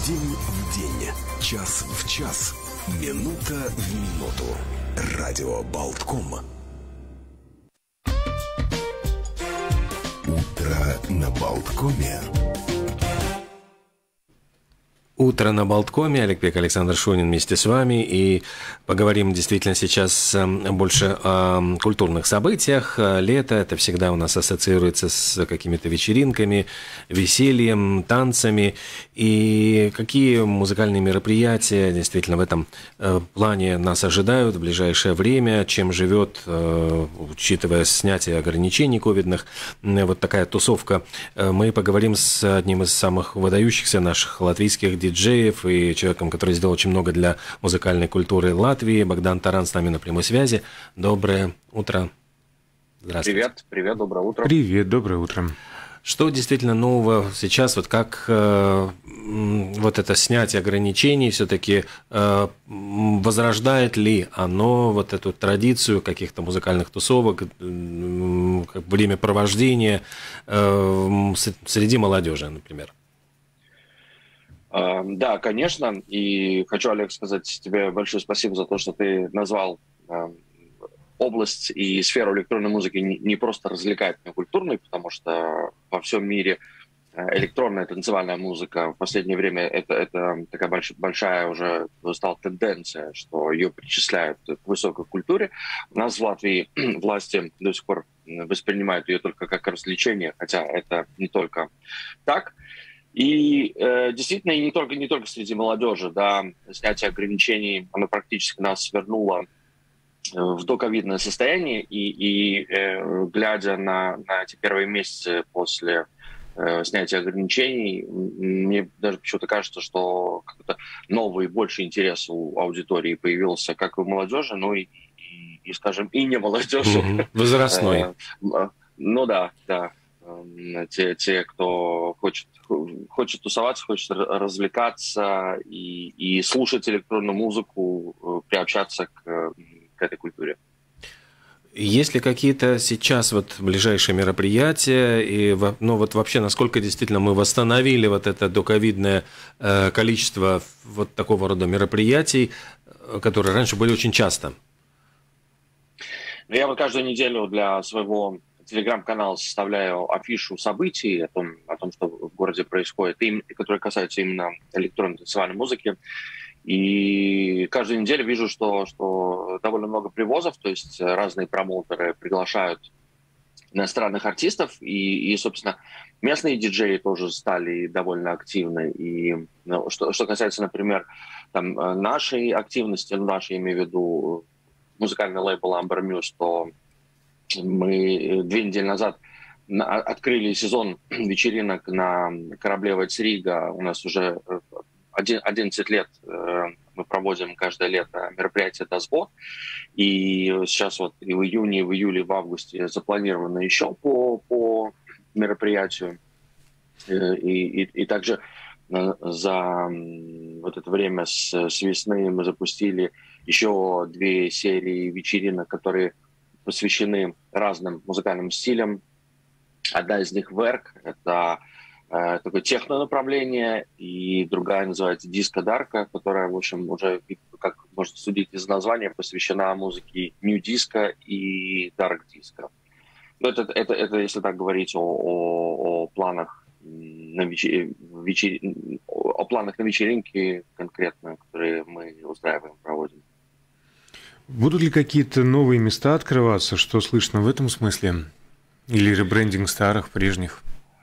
День в день, час в час, минута в минуту. Радио Болтком. Утро на Болткоме. Утро на Болткоме. Олег Пек, Александр Шунин вместе с вами. И поговорим действительно сейчас больше о культурных событиях. Лето, это всегда у нас ассоциируется с какими-то вечеринками, весельем, танцами. И какие музыкальные мероприятия действительно в этом плане нас ожидают в ближайшее время, чем живет, учитывая снятие ограничений ковидных, вот такая тусовка. Мы поговорим с одним из самых выдающихся наших латвийских диджеев и человеком, который сделал очень много для музыкальной культуры Латвии. Богдан Таран с нами на прямой связи. Доброе утро. Здравствуйте. Привет, доброе утро. Привет, доброе утро. Что действительно нового сейчас, вот как вот это снятие ограничений все-таки возрождает ли оно вот эту традицию каких-то музыкальных тусовок, времяпровождения среди молодежи, например? Да, конечно, и хочу, Олег, сказать тебе большое спасибо за то, что ты назвал область и сферу электронной музыки не просто развлекательной, но культурной, потому что во всем мире электронная танцевальная музыка в последнее время это такая большая уже стала тенденция, что ее причисляют к высокой культуре. У нас в Латвии власти до сих пор воспринимают ее только как развлечение, хотя это не только так. И действительно, и не только среди молодежи, да, снятие ограничений, оно практически нас вернуло в доковидное состояние, и глядя на эти первые месяцы после снятия ограничений, мне даже почему-то кажется, что какой-то новый, больше интерес у аудитории появился как у молодежи, ну и скажем, и не молодежи. Возрастной. Ну да. Те, кто хочет тусоваться, хочет развлекаться и слушать электронную музыку, приобщаться к этой культуре. Есть ли какие-то сейчас вот ближайшие мероприятия, и вот вообще насколько действительно мы восстановили вот это доковидное количество вот такого рода мероприятий, которые раньше были очень часто? Я вот каждую неделю для своего телеграм-канала составляю афишу событий о том, что в городе происходит, которые касаются именно электронной танцевальной музыки. И каждую неделю вижу, что довольно много привозов, то есть разные промоутеры приглашают иностранных артистов, и собственно, местные диджеи тоже стали довольно активны. И что касается, например, там, нашей активности, нашей, я имею в виду музыкальный лейбл Amber Muse, то мы 2 недели назад открыли сезон вечеринок на корабле Вайцрига. У нас уже 11 лет мы проводим каждое лето мероприятие «Дасбот». И сейчас вот и в июне, и в июле, и в августе запланировано еще по мероприятию. И также за вот это время с весны мы запустили еще 2 серии вечеринок, которые посвящены разным музыкальным стилям. Одна из них «Верк» — это такое техно-направление, и другая называется «Диско-дарка», которая, в общем, уже, как можно судить из названия, посвящена музыке нью-диско и дарк-диско. Это если так говорить о планах на вечеринки конкретно, которые мы устраиваем, проводим. Будут ли какие-то новые места открываться? Что слышно в этом смысле? Или ребрендинг старых, прежних?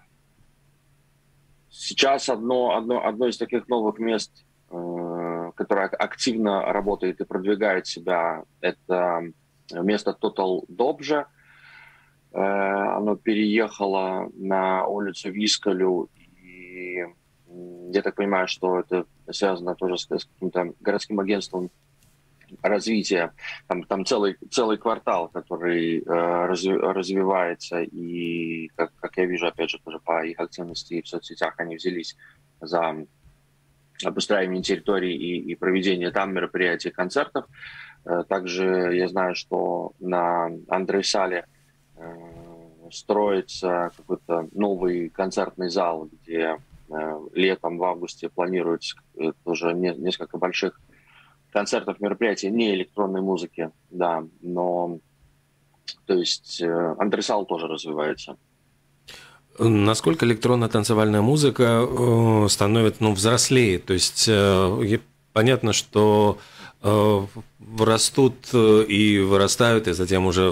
Сейчас одно из таких новых мест, которое активно работает и продвигает себя, это место Total Dobže. Оно переехало на улицу Вискалю, и я так понимаю, что это связано тоже с каким-то городским агентством развития. Там целый квартал, который развивается, и, как я вижу, опять же, тоже по их активности в соцсетях, они взялись за обустраивание территории и проведение там мероприятий, концертов. Также я знаю, что на Андрейсале строится какой-то новый концертный зал, где летом, в августе планируется тоже несколько больших концертов, мероприятий не электронной музыки, да, но то есть антресол тоже развивается. Насколько электронно-танцевальная музыка становится, взрослеет? То есть понятно, что растут и вырастают, и затем уже,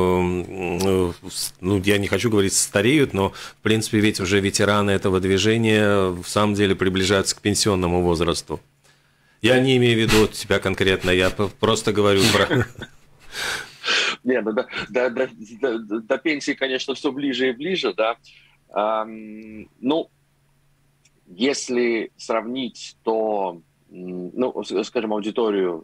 я не хочу говорить стареют, но, в принципе, ведь уже ветераны этого движения в самом деле приближаются к пенсионному возрасту. Я не имею в виду тебя конкретно, я просто говорю про... Нет, до пенсии, конечно, все ближе и ближе, да. Если сравнить, то, скажем, аудиторию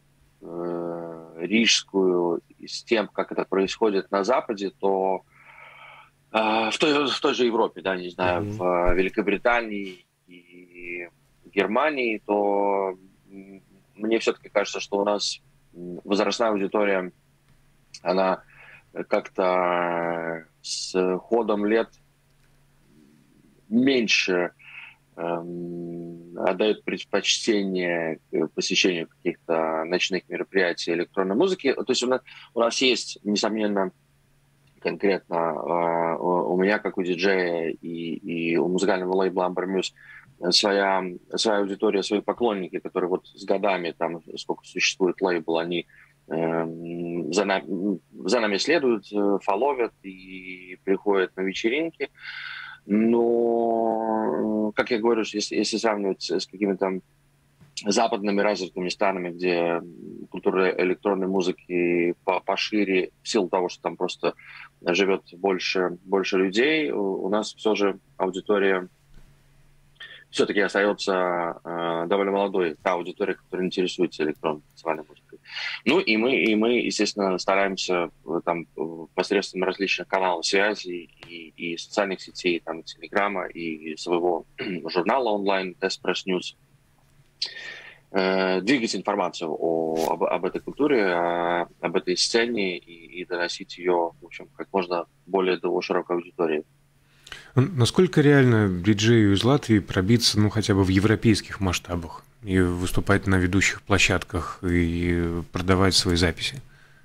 рижскую с тем, как это происходит на Западе, то в той же Европе, да, не знаю, в Великобритании и Германии, то мне все-таки кажется, что у нас возрастная аудитория, она как-то с ходом лет меньше отдает предпочтение посещению каких-то ночных мероприятий электронной музыки. То есть у нас есть, несомненно, конкретно у меня, как у диджея и у музыкального лейбла Amber Muse, своя аудитория, свои поклонники, которые вот с годами, там, сколько существует лейбл, они за нами следуют, фолловят и приходят на вечеринки. Но, как я говорю, если сравнивать с какими-то западными развитыми странами, где культура электронной музыки пошире, в силу того, что там просто живет больше людей, у нас все же аудитория все-таки остается довольно молодой, та аудитория, которая интересуется электронной танцевальной музыкой. И мы, естественно, стараемся там посредством различных каналов связи и социальных сетей, там, Телеграма, и своего журнала онлайн Despress News двигать информацию об этой культуре, об этой сцене и доносить ее, в общем, как можно более до широкой аудитории. Насколько реально диджею из Латвии пробиться, хотя бы в европейских масштабах и выступать на ведущих площадках и продавать свои записи?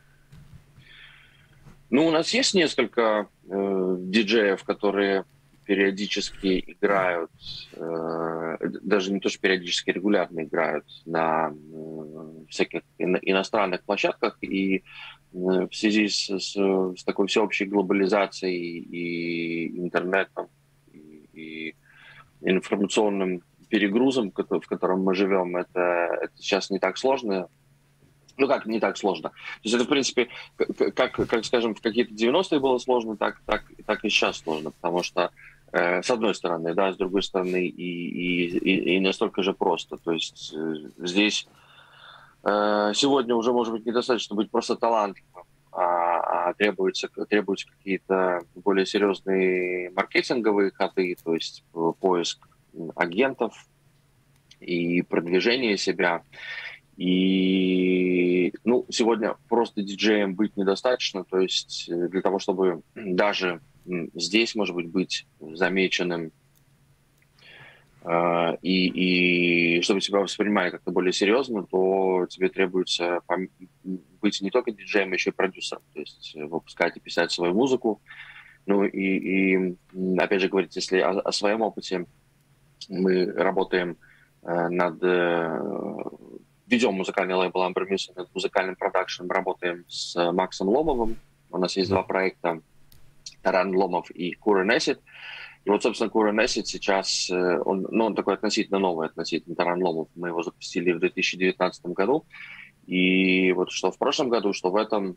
У нас есть несколько диджеев, которые периодически играют, даже не то, что периодически, регулярно играют на всяких иностранных площадках, и в связи с такой всеобщей глобализацией и интернетом, и информационным перегрузом, в котором мы живем, это сейчас не так сложно. Как не так сложно? То есть это, в принципе, как скажем, в какие-то 90-е было сложно, так и сейчас сложно, потому что с одной стороны, да, с другой стороны и настолько же просто. То есть здесь сегодня уже, может быть, недостаточно быть просто талантливым, а требуются какие-то более серьезные маркетинговые ходы, то есть поиск агентов и продвижение себя. И сегодня просто диджеем быть недостаточно, то есть для того, чтобы даже здесь, может быть замеченным и чтобы тебя воспринимали как-то более серьезно, то тебе требуется быть не только диджеем, но еще и продюсером, то есть выпускать и писать свою музыку. И опять же говорить, если о своем опыте, мы работаем ведем музыкальный лейбл Amber Muse, над музыкальным продакшеном, работаем с Максом Ломовым. У нас есть два проекта, Таран Ломов и Курен Эсид. И вот, собственно, Курен Эсид сейчас, он такой относительно новый, относительно Таран Ломов. Мы его запустили в 2019 году. И вот что в прошлом году, что в этом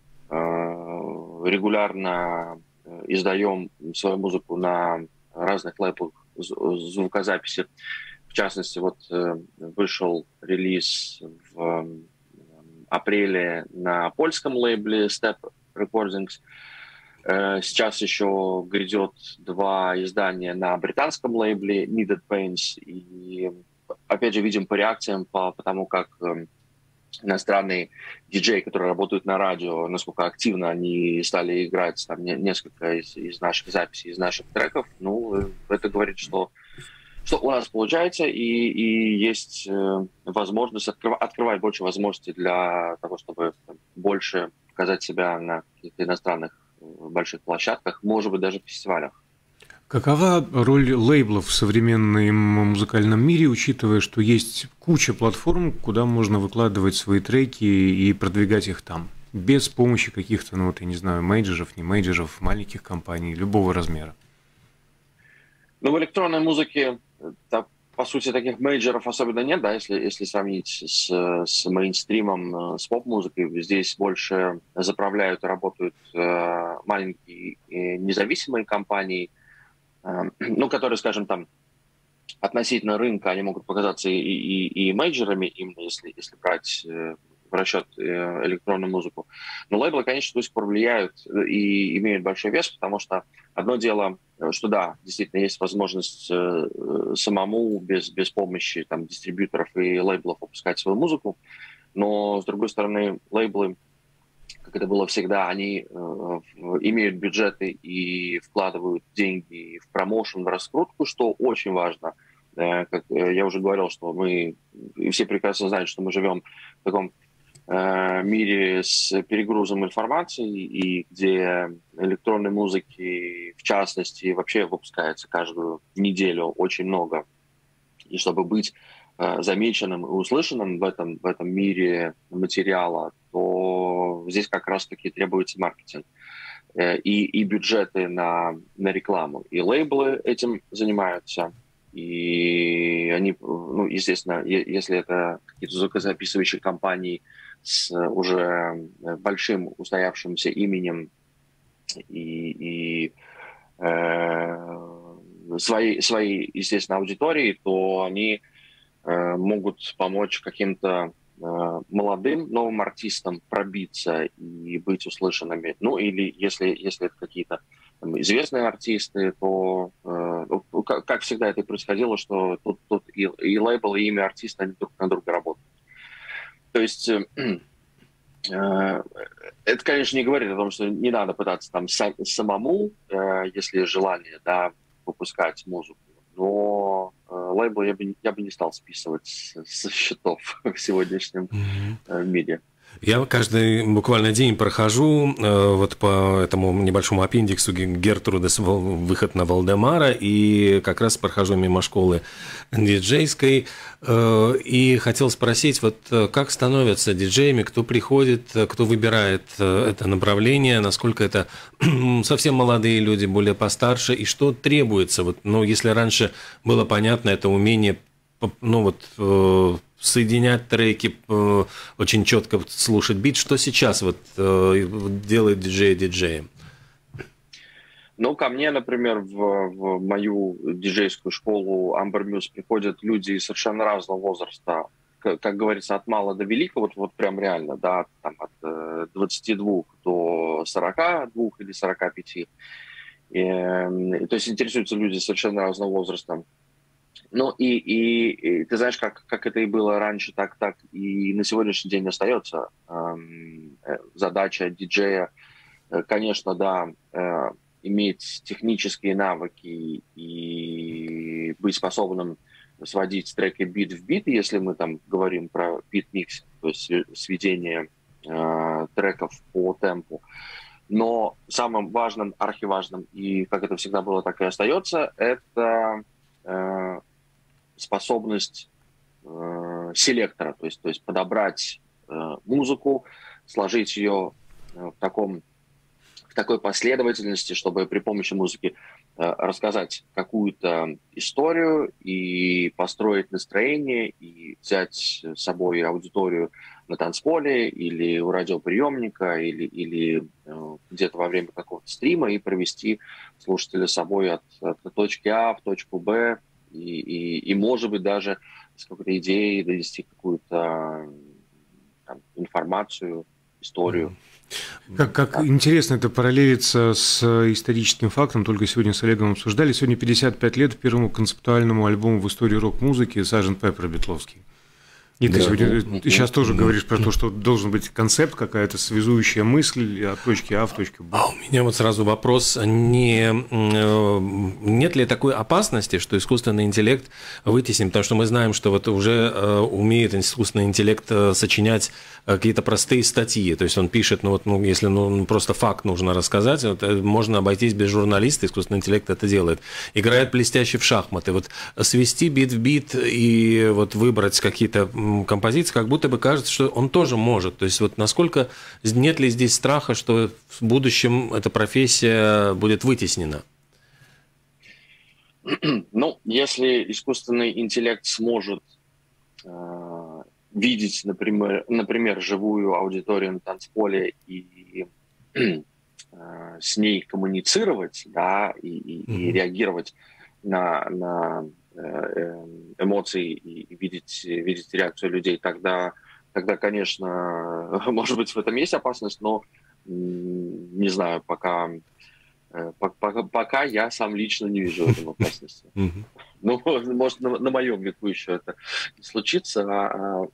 регулярно издаем свою музыку на разных лейблах звукозаписи. В частности, вот вышел релиз в апреле на польском лейбле Step Recordings. Сейчас еще грядет два издания на британском лейбле Needed Pains. И опять же видим по реакциям, по тому, как иностранные диджеи, которые работают на радио, насколько активно они стали играть там несколько из наших записей, из наших треков. Это говорит, что что у нас получается, и есть возможность открывать больше возможностей для того, чтобы больше показать себя на каких-то иностранных больших площадках, может быть, даже в фестивалях. Какова роль лейблов в современном музыкальном мире, учитывая, что есть куча платформ, куда можно выкладывать свои треки и продвигать их там, без помощи каких-то, ну вот, я не знаю, мейджеров, не мейджеров, маленьких компаний, любого размера? Ну, в электронной музыке, по сути, таких мейджеров особенно нет, да, если сравнить с мейнстримом, с поп-музыкой. Здесь больше заправляют и работают маленькие независимые компании, ну, которые, скажем, там, относительно рынка, они могут показаться и мейджерами, именно если брать в расчет электронную музыку. Но лейблы, конечно, до сих пор влияют и имеют большой вес, потому что одно дело, что да, действительно есть возможность самому без помощи там, дистрибьюторов и лейблов выпускать свою музыку, но, с другой стороны, лейблы, как это было всегда, они имеют бюджеты и вкладывают деньги в промоушен, в раскрутку, что очень важно. Как я уже говорил, что мы все прекрасно знают, что мы живем в таком мире с перегрузом информации, и где электронной музыки, в частности, вообще выпускается каждую неделю очень много. И чтобы быть замеченным и услышанным в этом мире материала, то здесь как раз-таки требуется маркетинг и бюджеты на рекламу. И лейблы этим занимаются. И они, ну, естественно, если это какие-то звукозаписывающие компании с уже большим устоявшимся именем и своей, естественно, аудиторией, то они могут помочь каким-то молодым новым артистам пробиться и быть услышанными. Ну, или если это какие-то известные артисты, то, как всегда это и происходило, что тут и лейбл, и имя артиста, они друг на друга работают. То есть это, конечно, не говорит о том, что не надо пытаться там самому, если есть желание, да, выпускать музыку. Но лейбл я бы не стал списывать со счетов в сегодняшнем мире. Я каждый буквально день прохожу вот по этому небольшому аппендиксу Гертрудес выход на Валдемара, и как раз прохожу мимо школы диджейской, и хотел спросить, вот как становятся диджеями, кто приходит, кто выбирает это направление, насколько это совсем молодые люди, более постарше, и что требуется, вот, ну, если раньше было понятно, это умение, ну, вот, соединять треки, очень четко слушать бит. Что сейчас вот делает диджей диджеем? Ну, ко мне, например, в мою диджейскую школу Amber Muse приходят люди совершенно разного возраста. Как говорится, от мала до велика, вот прям реально, да, там от 22 до 42 или 45. То есть интересуются люди совершенно разного возраста. Ну, и ты знаешь, как это и было раньше, так и на сегодняшний день остается. Задача диджея, конечно, да, иметь технические навыки и быть способным сводить треки бит в бит, если мы там говорим про бит-микс, то есть сведение треков по темпу. Но самым важным, архиважным, и как это всегда было, так и остается, это способность селектора, то есть подобрать музыку, сложить ее в такой последовательности, чтобы при помощи музыки рассказать какую-то историю и построить настроение, и взять с собой аудиторию на танцполе или у радиоприемника, или где-то во время какого-то стрима и провести слушателя с собой от точки А в точку Б, и может быть, даже с какой-то идеей довести какую-то там информацию, историю. Как интересно это параллелится с историческим фактом, только сегодня с Олегом обсуждали. Сегодня 55 лет первому концептуальному альбому в истории рок-музыки «Sgt. Pepper» Битловский. И ты сегодня сейчас тоже говоришь про то, что должен быть концепт, какая-то связующая мысль от точки А в точку Б. А у меня вот сразу вопрос, нет ли такой опасности, что искусственный интеллект вытеснит, потому что мы знаем, что вот уже умеет искусственный интеллект сочинять какие-то простые статьи, то есть он пишет, если просто факт нужно рассказать, можно обойтись без журналиста, искусственный интеллект это делает. Играет блестяще в шахматы, вот свести бит в бит и вот выбрать какие-то композиции, как будто бы кажется, что он тоже может. То есть вот насколько нет ли здесь страха, что в будущем эта профессия будет вытеснена? Ну, если искусственный интеллект сможет видеть, например, живую аудиторию на танцполе и с ней коммуницировать, да, и реагировать на эмоции и видеть реакцию людей, тогда, конечно, может быть, в этом есть опасность, но не знаю, пока я сам лично не вижу этой опасности. Ну, может, на моем веку еще это не случится,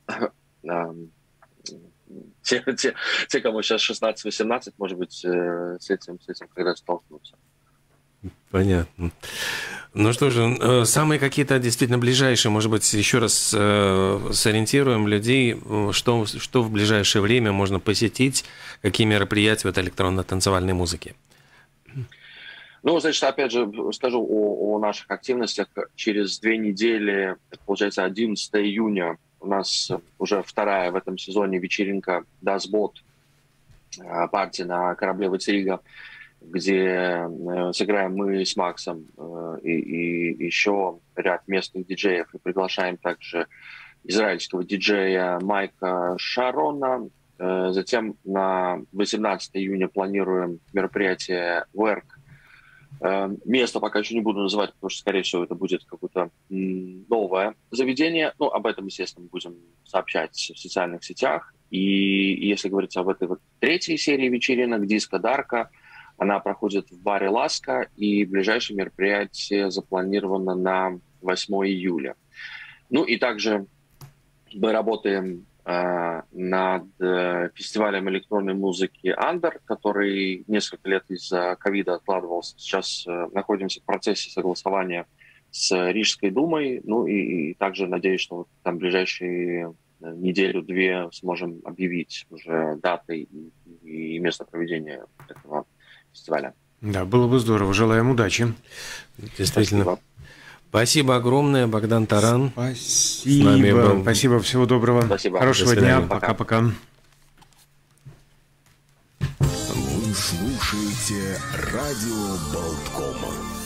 те, кому сейчас 16-18, может быть, с этим когда-то столкнутся. Понятно. Ну что же, самые какие-то действительно ближайшие, может быть, еще раз сориентируем людей, что в ближайшее время можно посетить, какие мероприятия в этой электронно-танцевальной музыке? Ну, значит, опять же, скажу о наших активностях. Через 2 недели, получается, 11 июня, у нас уже вторая в этом сезоне вечеринка «Дасбот», партия на корабле «Вацерига», где сыграем мы с Максом и еще ряд местных диджеев. И приглашаем также израильского диджея Майка Шарона. Затем на 18 июня планируем мероприятие «Work». Место пока еще не буду называть, потому что, скорее всего, это будет какое-то новое заведение. Ну, об этом, естественно, будем сообщать в социальных сетях. И если говорить об этой вот 3-й серии вечеринок «Диско Дарка», она проходит в баре «Ласка», и ближайшее мероприятие запланировано на 8 июля. Ну и также мы работаем над фестивалем электронной музыки «Андер», который несколько лет из-за ковида откладывался. Сейчас находимся в процессе согласования с Рижской думой. Ну и также надеюсь, что там в ближайшие неделю-две сможем объявить уже даты и место проведения этого фестиваля. Да, было бы здорово. Желаем удачи. Действительно. Спасибо огромное, Богдан Таран. Спасибо. Спасибо, всего доброго. Спасибо. Хорошего дня. Пока-пока. Вы слушаете радио Болткома.